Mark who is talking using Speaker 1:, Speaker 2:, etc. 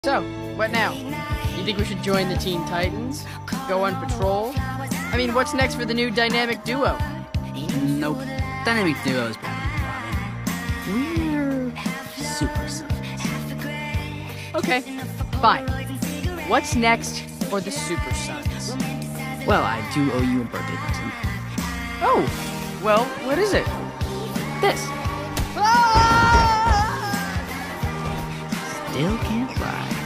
Speaker 1: So, what now? You think we should join the Teen Titans? Go on patrol? I mean, what's next for the new dynamic duo?
Speaker 2: Nope. Dynamic duo is better. We're super sons.
Speaker 1: Okay, fine. What's next for the Super Sons?
Speaker 2: Well, I do owe you a birthday present.
Speaker 1: Oh, well, what is it?
Speaker 2: This.
Speaker 1: Ah!
Speaker 2: Still can't fly.